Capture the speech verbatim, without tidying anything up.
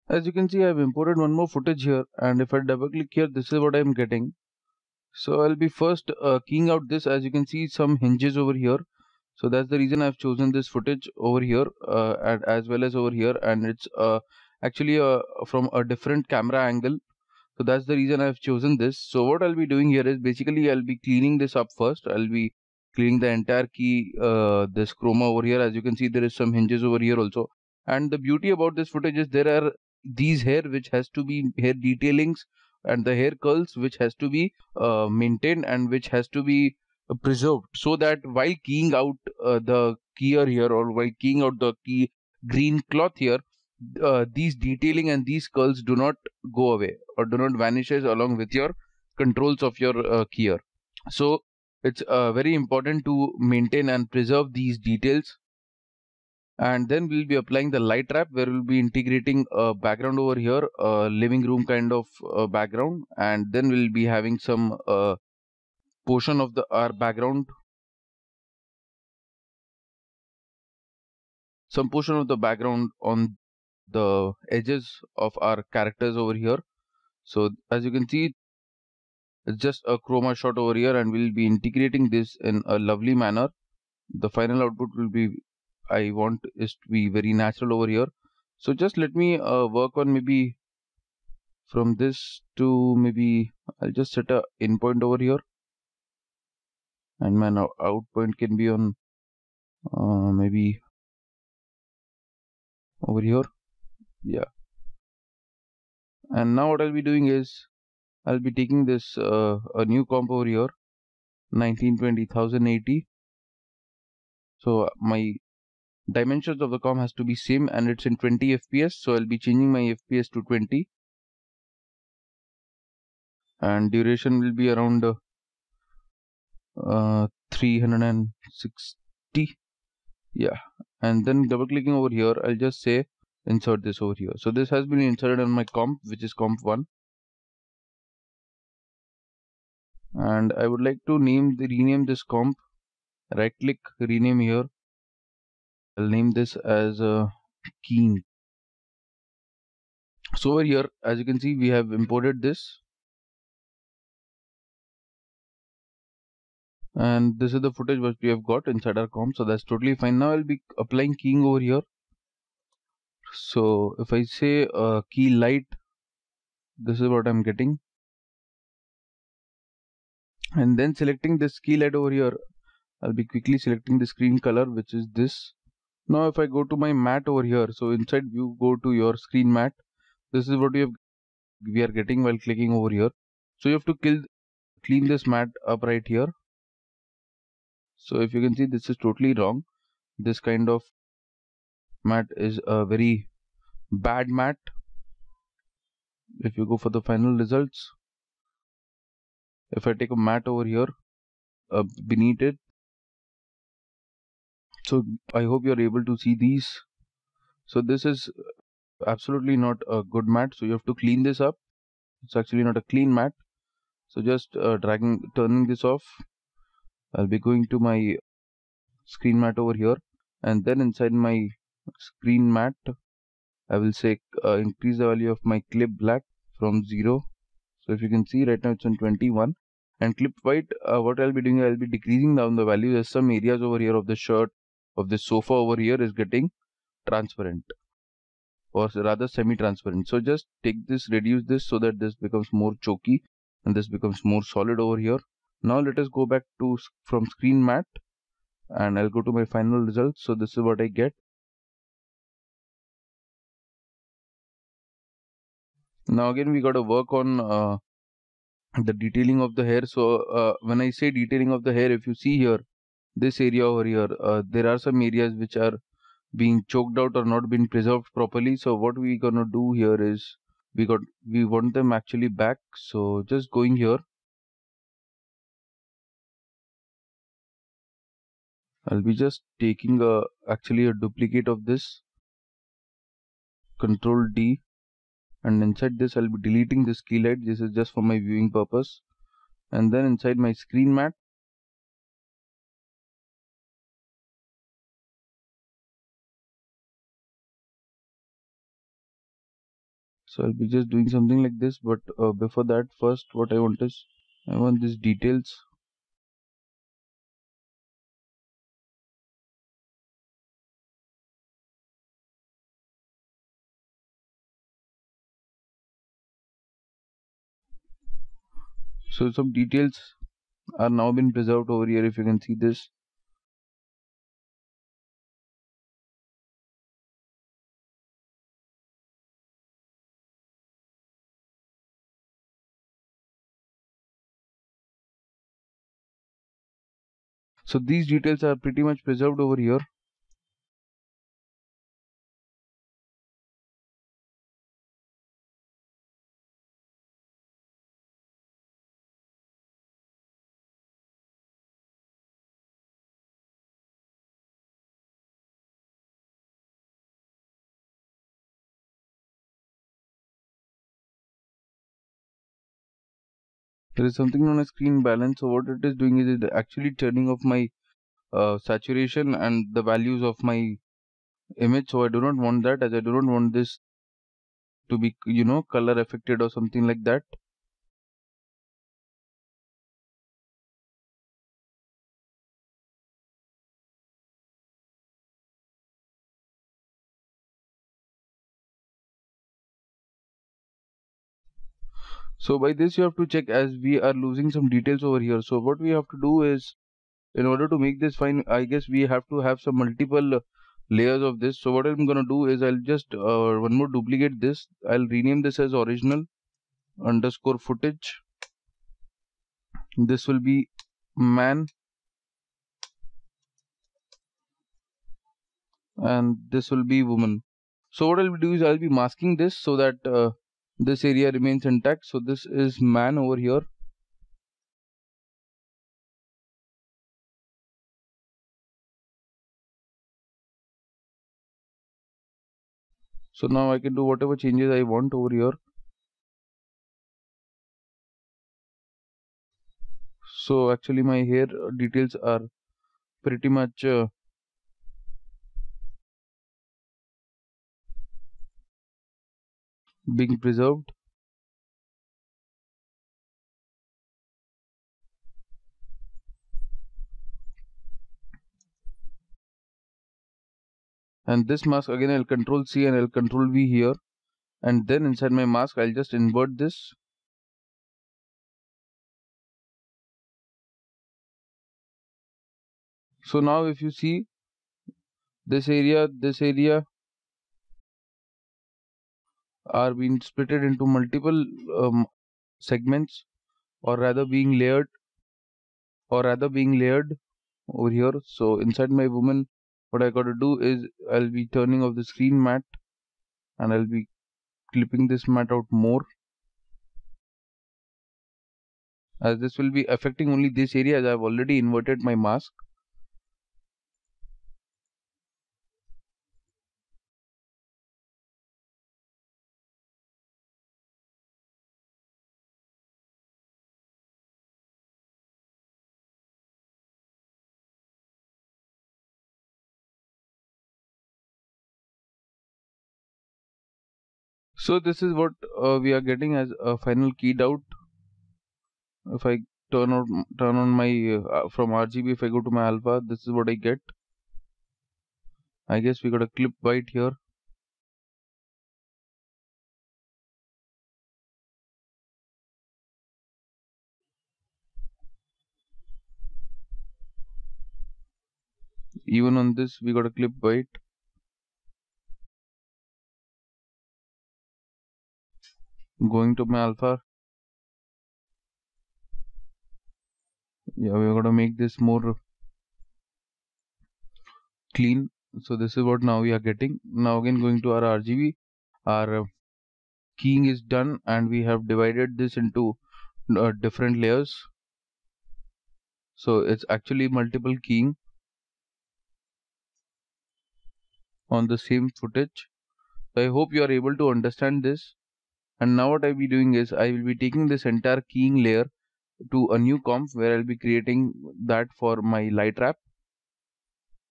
As you can see, I've imported one more footage here, and if I double click here, this is what I'm getting. So I'll be first uh, keying out this. As you can see, some hinges over here. So that's the reason I've chosen this footage over here uh, and as well as over here, and it's uh, actually uh, from a different camera angle. So that's the reason I've chosen this. So what I'll be doing here is basically I'll be cleaning this up first. I'll be cleaning the entire key, uh, this chroma over here. As you can see, there is some hinges over here also. And the beauty about this footage is there are these hair which has to be hair detailings and the hair curls which has to be uh, maintained and which has to be uh, preserved, so that while keying out uh, the keyer here or while keying out the key green cloth here, uh, these detailing and these curls do not go away or do not vanishes along with your controls of your uh, keyer. So it's uh, very important to maintain and preserve these details. And then we'll be applying the light wrap, where we'll be integrating a background over here, a living room kind of uh, background, and then we'll be having some uh, portion of the our background, some portion of the background on the edges of our characters over here. So as you can see, it's just a chroma shot over here, and we'll be integrating this in a lovely manner. The final output will be, I want is to be very natural over here. So just let me uh, work on maybe from this to maybe I'll just set a in point over here, and my now out point can be on uh, maybe over here. Yeah. And now what I'll be doing is I'll be taking this uh, a new comp over here, nineteen twenty ten eighty. So my dimensions of the comp has to be same, and it's in twenty F P S. So I'll be changing my F P S to twenty, and duration will be around uh, uh, three hundred sixty. Yeah, and then double clicking over here, I'll just say insert this over here. So this has been inserted on my comp, which is comp one, and I would like to name the rename this comp. Right click, rename here. I'll name this as uh, keying. So over here, as you can see, we have imported this, and this is the footage which we have got inside our comp. So that's totally fine. Now I'll be applying keying over here. So if I say uh, key light, this is what I'm getting, and then selecting this key light over here, I'll be quickly selecting the screen color, which is this. Now if I go to my matte over here, so inside view, go to your screen matte, this is what we have we are getting while clicking over here. So you have to kill clean this matte up right here. So if you can see, this is totally wrong. This kind of matte is a very bad matte. If you go for the final results, if I take a matte over here uh, beneath it, so I hope you're able to see these. So this is absolutely not a good matte, so you have to clean this up. It's actually not a clean matte. So just uh, dragging turning this off, I'll be going to my screen matte over here, and then inside my screen matte I will say uh, increase the value of my clip black from zero. So if you can see right now it's on twenty-one, and clip white, uh, what I'll be doing, I'll be decreasing down the value. There's some areas over here of the shirt of the sofa over here is getting transparent, or rather semi-transparent. So just take this, reduce this so that this becomes more choky and this becomes more solid over here. Now let us go back to from screen matte, and I'll go to my final results. So this is what I get. Now again we got to work on uh, the detailing of the hair. So uh, when I say detailing of the hair, if you see here, this area over here, uh, there are some areas which are being choked out or not being preserved properly. So what we gonna do here is we got we want them actually back. So just going here, I'll be just taking a actually a duplicate of this, control D, and inside this I'll be deleting this key light. This is just for my viewing purpose. And then inside my screen matte, So I'll be just doing something like this, but uh, before that, first what I want is I want these details. So some details are now been preserved over here, if you can see this. So these details are pretty much preserved over here. There is something known as screen balance. So what it is doing is it actually turning off my uh, saturation and the values of my image. So I do not want that, as I do not want this to be, you know, color affected or something like that. So by this you have to check, as we are losing some details over here. So what we have to do is, in order to make this fine, I guess we have to have some multiple layers of this. So what I'm gonna do is I'll just uh, one more duplicate this. I'll rename this as original underscore footage. This will be man, and this will be woman. So what I'll do is I'll be masking this so that uh, this area remains intact. So this is man over here. So now I can do whatever changes I want over here. So actually my hair details are pretty much uh, being preserved. And this mask again, I'll control C and I'll control V here, and then inside my mask I'll just invert this. So now if you see this area, this area are being splitted into multiple um, segments, or rather being layered, or rather being layered over here. So inside my woman, what I got to do is I'll be turning off the screen matte, and I'll be clipping this matte out more, as this will be affecting only this area, as I've already inverted my mask. So this is what uh, we are getting as a final keyed out. If I turn on turn on my uh, from R G B, if I go to my alpha, this is what I get. I guess we got a clip white here. Even on this we got a clip white. Going to my alpha. Yeah, we're gonna make this more clean. So this is what now we are getting. Now again going to our R G B, our uh, keying is done, and we have divided this into uh, different layers. So it's actually multiple keying on the same footage. So I hope you are able to understand this. And now what I'll be doing is I will be taking this entire keying layer to a new comp, where I'll be creating that for my light wrap.